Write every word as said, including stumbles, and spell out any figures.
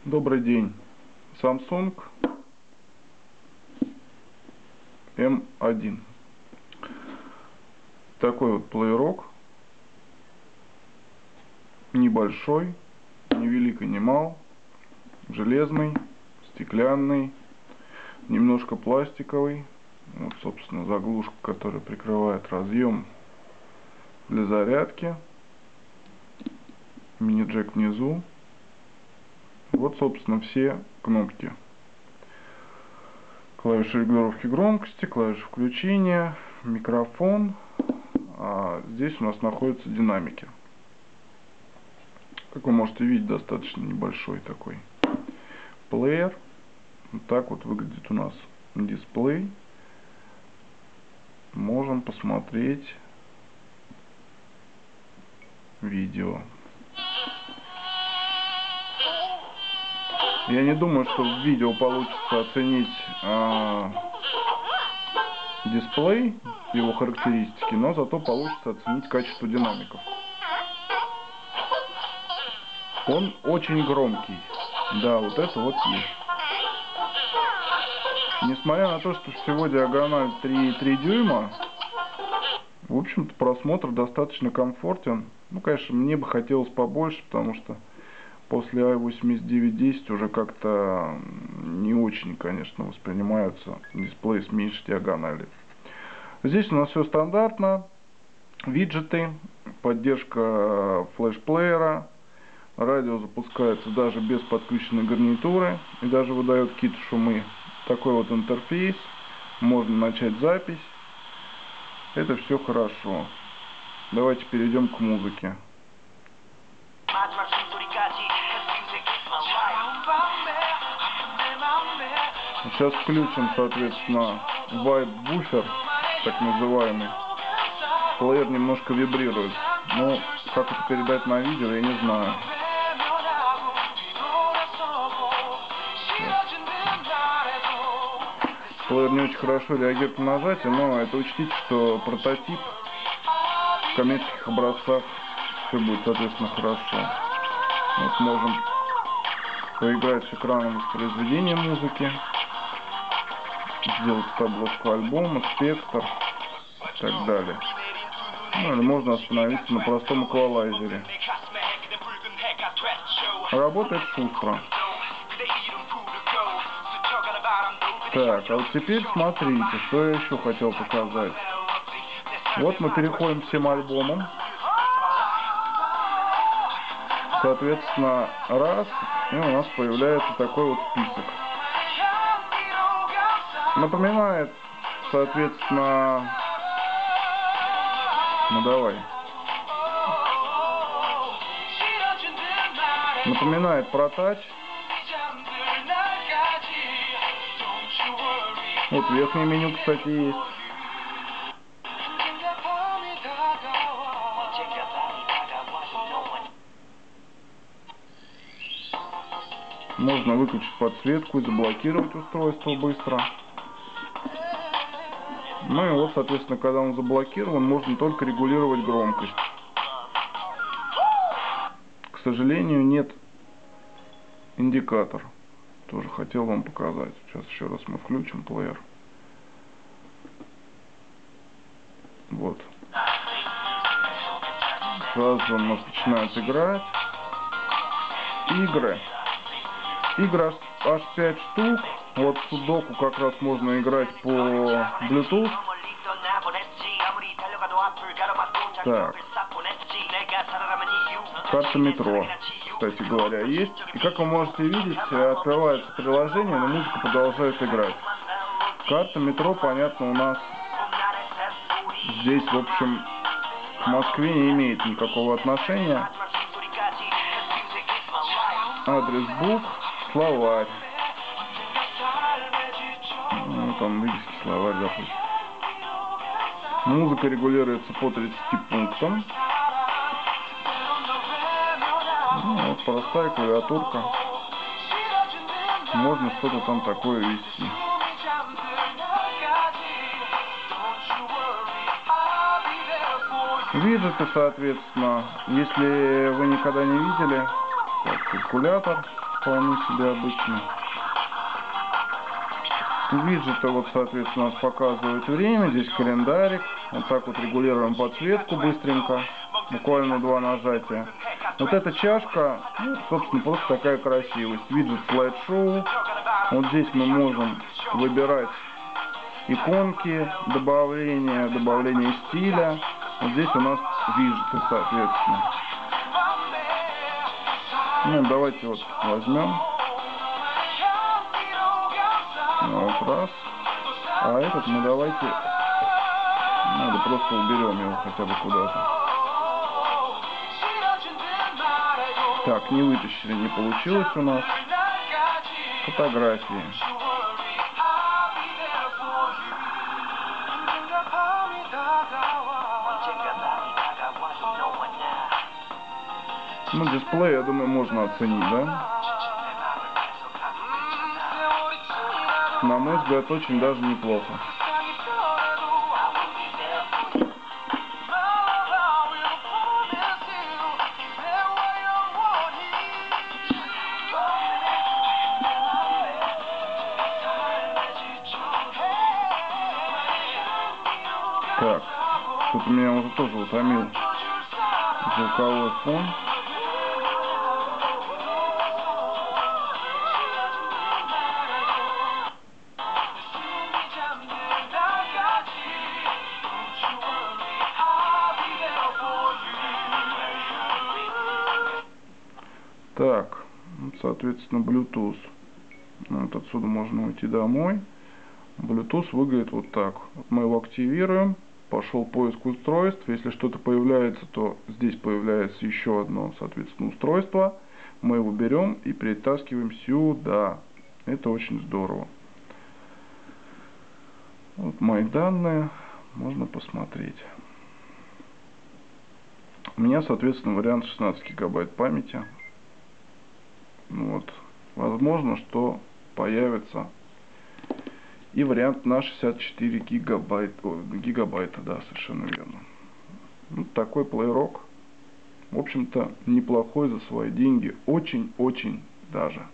Добрый день. Samsung эм один. Такой вот плеерок. Небольшой, ни велик и ни мал. Железный, стеклянный, немножко пластиковый. Вот, собственно, заглушка, которая прикрывает разъем для зарядки. Мини-джек внизу. Вот, собственно, все кнопки. Клавиши регулировки громкости, клавиши включения, микрофон. А здесь у нас находятся динамики. Как вы можете видеть, достаточно небольшой такой плеер. Вот так вот выглядит у нас дисплей. Можем посмотреть видео. Я не думаю, что в видео получится оценить э, дисплей, его характеристики, но зато получится оценить качество динамиков. Он очень громкий. Да, вот это вот есть. Несмотря на то, что всего диагональ три и три дюйма, в общем-то просмотр достаточно комфортен. Ну, конечно, мне бы хотелось побольше, потому что после ай восемьдесят девять десять уже как-то не очень, конечно, воспринимаются дисплеи с меньшей диагонали. Здесь у нас все стандартно. Виджеты, поддержка флеш-плеера. Радио запускается даже без подключенной гарнитуры и даже выдает какие-то шумы. Такой вот интерфейс. Можно начать запись. Это все хорошо. Давайте перейдем к музыке. Сейчас включим, соответственно, вайп-буфер, так называемый. Плеер немножко вибрирует. Но как это передать на видео, я не знаю. Плеер не очень хорошо реагирует на нажатие, но это учтите, что прототип. В коммерческих образцах все будет, соответственно, хорошо. Вот можем поиграть с экраном воспроизведения музыки, сделать обложку альбома, спектр и так далее. Ну, или можно остановиться на простом эквалайзере. Работает шустро. Так, а вот теперь смотрите, что я еще хотел показать. Вот мы переходим к всем альбомам. Соответственно, раз, и у нас появляется такой вот список. Напоминает, соответственно, ну давай. Напоминает про тач. Вот верхнее меню, кстати, есть. Можно выключить подсветку и заблокировать устройство быстро. Ну и вот, соответственно, когда он заблокирован, можно только регулировать громкость. К сожалению, нет индикатор. Тоже хотел вам показать. Сейчас еще раз мы включим плеер. Вот. Сразу он у нас начинает играть. Игры. Игр аж пять штук. Вот судоку как раз можно играть по Bluetooth. Так. Карта метро, кстати говоря, есть. И как вы можете видеть, открывается приложение, но музыка продолжает играть. Карта метро, понятно, у нас здесь, в общем, к Москве не имеет никакого отношения. Адрес бук, словарь. Ну, там, видите, словарь, допустим. Музыка регулируется по тридцати пунктам. Ну, вот простая клавиатурка. Можно что-то там такое ввести. Виджеты, соответственно, если вы никогда не видели, так, калькулятор, вполне себе обычно. Виджеты, вот, соответственно, нас показывают время, здесь календарик. Вот так вот регулируем подсветку быстренько, буквально два нажатия. Вот эта чашка, ну, собственно, просто такая красивость. Виджет слайд-шоу. Вот здесь мы можем выбирать иконки, добавление, добавление стиля. Вот здесь у нас виджеты, соответственно. Ну, давайте вот возьмем. Вот раз. А этот мы давайте, надо просто уберем его хотя бы куда-то. Так, не вытащили, не получилось у нас. Фотографии. Ну, дисплей, я думаю, можно оценить, да? На мой взгляд, очень даже неплохо. Так, тут меня уже тоже утомил звуковой фон. Так, соответственно, Bluetooth. Вот отсюда можно уйти домой. Bluetooth выглядит вот так. Вот мы его активируем. Пошел поиск устройств. Если что-то появляется, то здесь появляется еще одно, соответственно, устройство. Мы его берем и перетаскиваем сюда. Это очень здорово. Вот мои данные. Можно посмотреть. У меня, соответственно, вариант шестнадцать гигабайт памяти. Вот. Возможно, что появится и вариант на шестьдесят четыре гигабайта, о, гигабайта, да, совершенно верно. Вот такой плейрок. В общем-то, неплохой за свои деньги. Очень-очень даже.